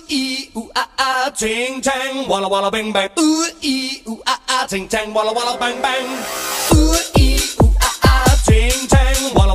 咦呜啊啊，ching chang，哇啦哇啦 bang bang，咦呜啊啊，ching chang，哇啦哇啦 bang bang。